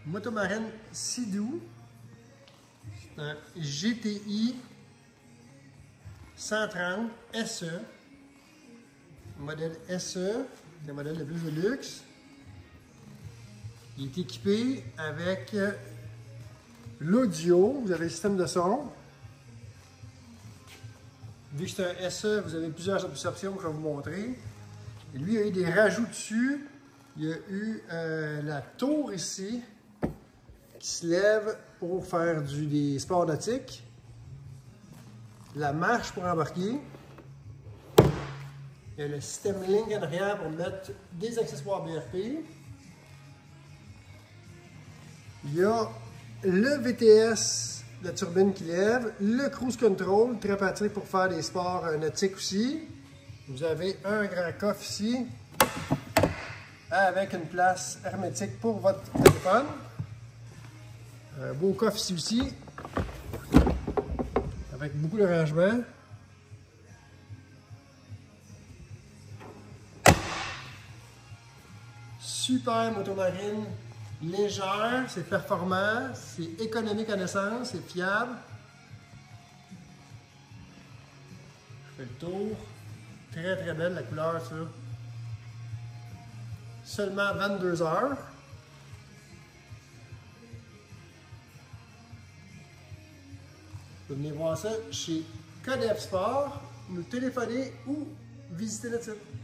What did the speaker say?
Motomarine Sea-Doo. C'est un GTI 130 SE. Modèle SE, c'est le modèle le plus de luxe. Il est équipé avec l'audio. Vous avez le système de son. Vu que c'est un SE, vous avez plusieurs options que je vais vous montrer. Et lui, il y a eu des rajouts dessus. Il y a eu la tour ici qui se lève pour faire des sports nautiques. La marche pour embarquer. Il y a le système ligne en arrière pour mettre des accessoires BRP. Il y a le VTS, la turbine qui lève, le cruise control, très pratique pour faire des sports nautiques aussi. Vous avez un grand coffre ici, avec une place hermétique pour votre téléphone. Un beau coffre ici aussi, avec beaucoup de rangement. Super motomarine, légère, c'est performant, c'est économique en essence, c'est fiable. Je fais le tour. Très très belle la couleur, ça. Seulement 22 heures. Vous venez voir ça chez Codef Sport, nous téléphoner ou visiter notre site.